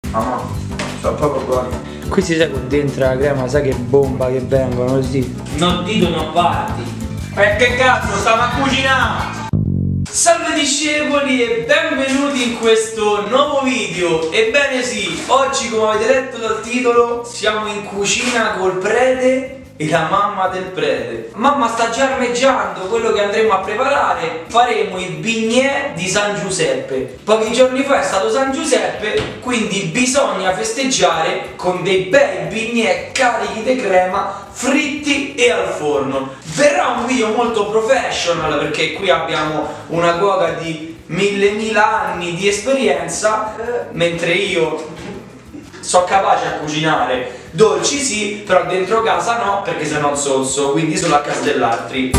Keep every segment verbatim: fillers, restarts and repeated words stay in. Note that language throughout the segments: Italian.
Mamma, sono proprio buoni. Questi sai con dentro la crema, sai che bomba che vengono così. Non dito non parti. E che cazzo, stiamo a cucinare! Salve discepoli e benvenuti in questo nuovo video. Ebbene sì, oggi come avete letto dal titolo siamo in cucina col prete e la mamma del prete. Mamma sta già armeggiando quello che andremo a preparare. Faremo i bignè di San Giuseppe. Pochi giorni fa è stato San Giuseppe, quindi bisogna festeggiare con dei bei bignè carichi di crema, fritti e al forno. Verrà un video molto professional perché qui abbiamo una cuoca di mille mila anni di esperienza, mentre io sono capace a cucinare dolci sì, però dentro casa no, perché se no sosso, quindi sono a casa dell'altri.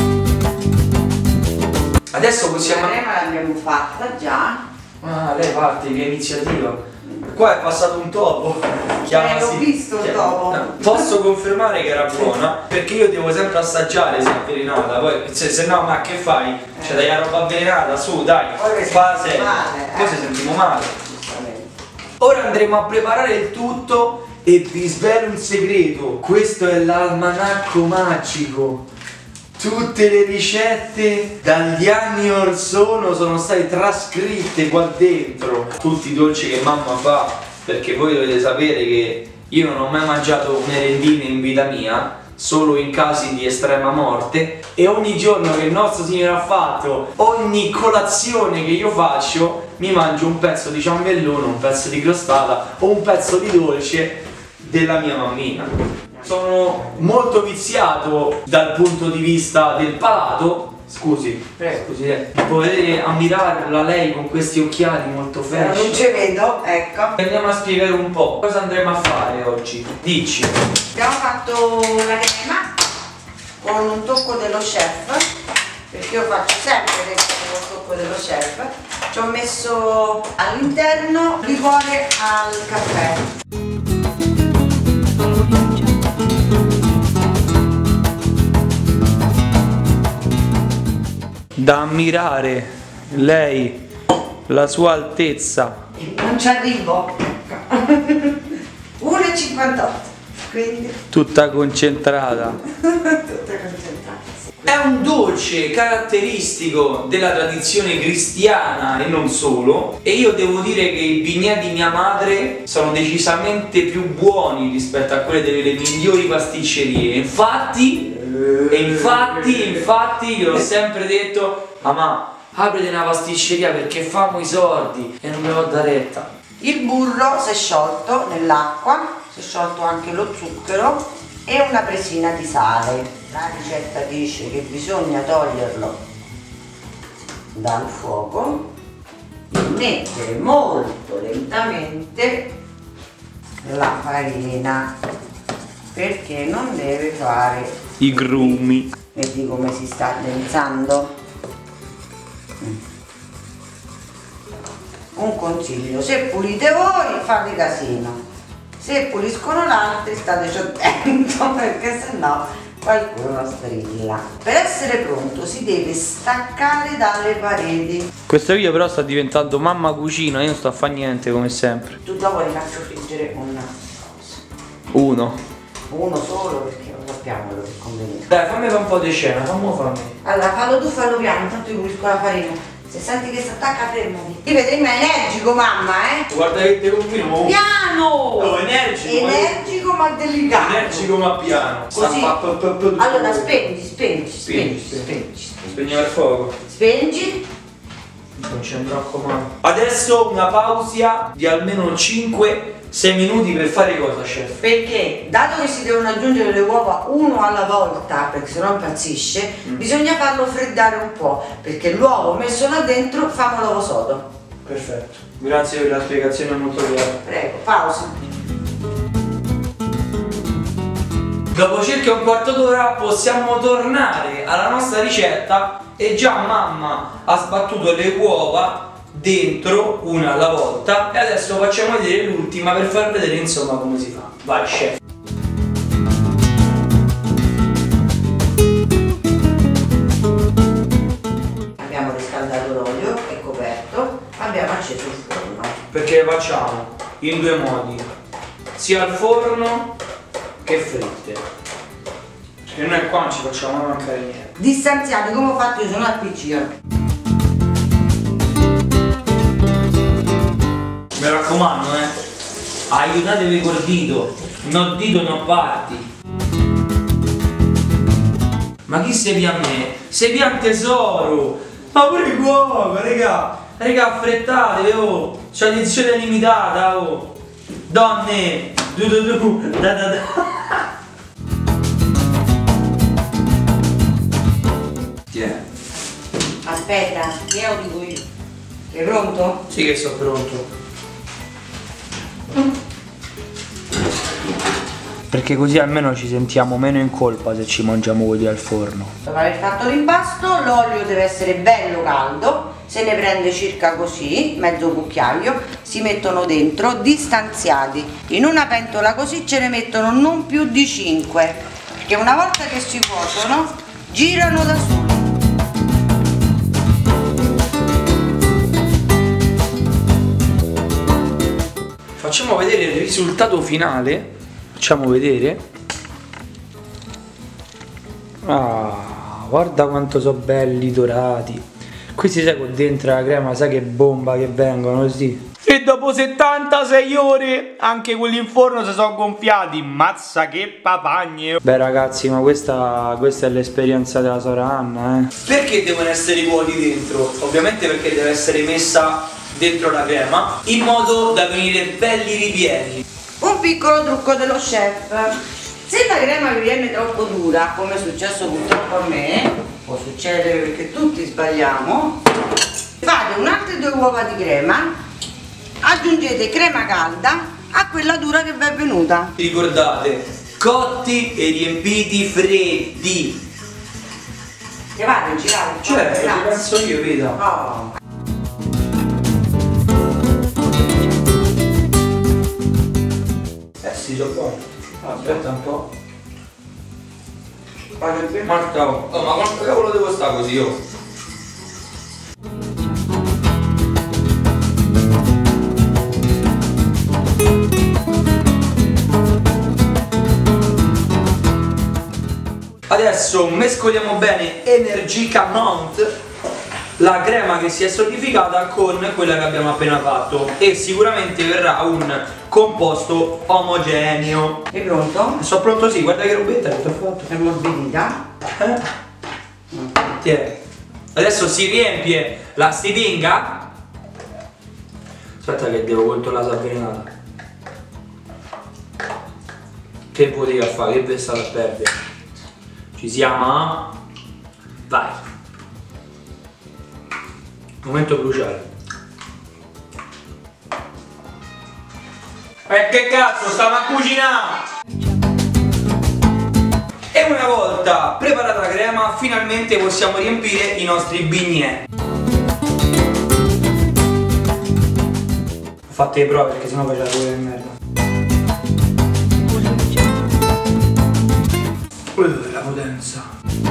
Adesso possiamo... La crema l'abbiamo fatta già. Ah, lei parte, che iniziativa. Qua è passato un topo. Eh, l'ho visto il topo. Posso confermare che era buona, perché io devo sempre assaggiare se è avvelenata, poi se, se no ma che fai? Eh. Cioè dai la roba avvelenata, su dai, fa serio. Poi se sentiamo male. Ora andremo a preparare il tutto e vi svelo un segreto. Questo è l'almanacco magico. Tutte le ricette dagli anni or sono sono state trascritte qua dentro. Tutti i dolci che mamma fa, perché voi dovete sapere che io non ho mai mangiato merendine in vita mia, solo in casi di estrema morte, e ogni giorno che il nostro Signore ha fatto, ogni colazione che io faccio, mi mangio un pezzo di ciambellone, un pezzo di crostata o un pezzo di dolce della mia mammina. Sono molto viziato dal punto di vista del palato. Scusi, prego, scusi, eh. Potete ammirarla lei con questi occhiali molto fashion. Non ci vedo, ecco. Andiamo a spiegare un po' cosa andremo a fare oggi. Dici. Abbiamo fatto la crema con un tocco dello chef, perché io faccio sempre il tocco dello chef. Ci ho messo all'interno liquore al caffè. Da ammirare lei, la sua altezza. Non ci arrivo. uno e cinquantotto, quindi Tutta concentrata. tutta concentrata. È un dolce caratteristico della tradizione cristiana e non solo, e io devo dire che i bignè di mia madre sono decisamente più buoni rispetto a quelli delle migliori pasticcerie. Infatti, e infatti, infatti, io l'ho sempre detto, mamma, aprite una pasticceria perché famo i soldi e non me lo dà retta. Il burro si è sciolto nell'acqua, si è sciolto anche lo zucchero e una presina di sale. La ricetta dice che bisogna toglierlo dal fuoco, mettere molto lentamente la farina perché non deve fare I grumi. vedi come si sta addensando. Un consiglio: se pulite voi fate casino, se puliscono l'altri stateci attento perché sennò qualcuno strilla. Per essere pronto si deve staccare dalle pareti. Questo video però sta diventando mamma cucina, io non sto a fare niente come sempre. Tu dopo ne faccio friggere una Uno. uno solo perché non sappiamo quello che conviene. Dai, fammi fare un po' di scena, fammi farmi. Allora fallo tu, fallo piano, tanto io pulisco la farina. Se senti che si attacca fermati. Ti vedi, ma è energico mamma, eh? Guarda che te combino. Piano! Oh, energico! Energico ma delicato. Energico ma piano. Così. Allora spegni, spegni, spegni, Spegni, spegni. Spegnere il fuoco. Spegni. Non ci andrò comando. Adesso una pausa di almeno cinque sei minuti per fare cosa, chef? Perché dato che si devono aggiungere le uova uno alla volta, perché sennò impazzisce, mm. bisogna farlo freddare un po', perché l'uovo messo là dentro fa un uovo sodo. Perfetto. Grazie per la spiegazione molto chiara. Prego, pausa. Dopo circa un quarto d'ora possiamo tornare alla nostra ricetta e già mamma ha sbattuto le uova dentro una alla volta e adesso facciamo vedere l'ultima per far vedere insomma come si fa. Vai chef. Abbiamo riscaldato l'olio, è coperto, abbiamo acceso il forno. Perché facciamo in due modi, sia al forno che fritte. E noi qua non ci facciamo mancare niente. Distanziati come ho fatto io, sono al P C. Mi raccomando, eh, aiutatevi col dito, non dito non parti. Ma chi sei via a me? Sei via un tesoro! Ma pure qua, raga! Raga, affrettatevi, oh! C'è edizione limitata, oh! Donne! Du du du! Da da da! Yeah. Aspetta, io lo dico io. Sei pronto? Sì che sono pronto. Perché così almeno ci sentiamo meno in colpa se ci mangiamo quelli al forno. Dopo aver fatto l'impasto, l'olio deve essere bello caldo, se ne prende circa così, mezzo cucchiaio, si mettono dentro distanziati. In una pentola così ce ne mettono non più di cinque, perché una volta che si cuociono, girano da soli. Facciamo vedere il risultato finale. Facciamo vedere. Ah, guarda quanto sono belli dorati. Questi sai con dentro la crema, sai che bomba che vengono così. E dopo settantasei ore anche quelli in forno si sono gonfiati. Mazza che papagne. Beh ragazzi, ma questa, questa è l'esperienza della Sora Anna, eh. Perché devono essere vuoti dentro? Ovviamente perché deve essere messa dentro la crema in modo da venire belli ripieni. Un piccolo trucco dello chef: se la crema vi viene troppo dura, come è successo purtroppo a me, può succedere perché tutti sbagliamo, fate un'altre due uova di crema, aggiungete crema calda a quella dura che vi è venuta. Ricordate, cotti e riempiti freddi. Che vado a girare? Certo, ci penso io, vedo. Oh. Eh sì, sono buono. Aspetta un po'. Vado Marta, oh, oh, ma quanto cavolo devo stare così io? Adesso mescoliamo bene energicamente la crema che si è solidificata con quella che abbiamo appena fatto e sicuramente verrà un composto omogeneo. Sei pronto? Sono pronto, sì, guarda che robetta che ti ho fatto. È morbidita. Eh? Tieni. Adesso si riempie la stipinga. Aspetta che devo controllare la avvelenata. Che potevi fare? Che pensate a perdere? Ci siamo? Vai. Momento cruciale. E eh, che cazzo, stiamo a cucinare! E una volta preparata la crema, finalmente possiamo riempire i nostri bignè. Ho fatto le prove perché sennò faceva pure di merda. Uh, la potenza.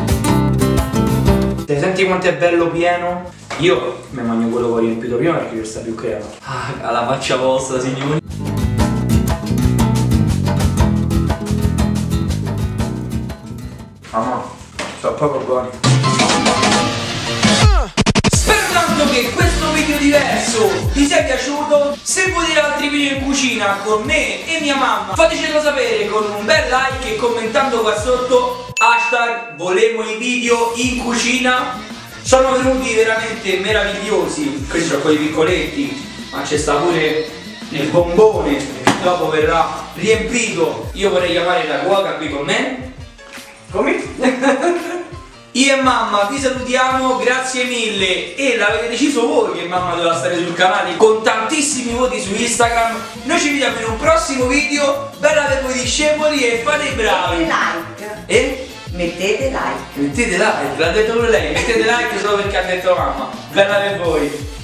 Te senti quanto è bello pieno? Io mi mangio quello che ho riempito prima perché questa più crema. Ah, alla faccia vostra, signori. Ah no, sono proprio buoni. Sperando che questo video diverso ti sia piaciuto. Se volete altri video in cucina con me e mia mamma, fatecelo sapere con un bel like e commentando qua sotto hashtag volevo i video in cucina. Sono venuti veramente meravigliosi. Questi sono quelli piccoletti, ma c'è sta pure il bombone che dopo verrà riempito. Io vorrei chiamare la cuoca qui con me. Come? Io e mamma vi salutiamo, grazie mille. E l'avete deciso voi che mamma doveva stare sul canale con tantissimi voti su Instagram. Noi ci vediamo in un prossimo video. Bella per voi discepoli e fate i bravi. Like. E? Mettete like. Mettete like, l'ha detto pure lei, mettete like solo perché ha detto mamma. Bella per voi.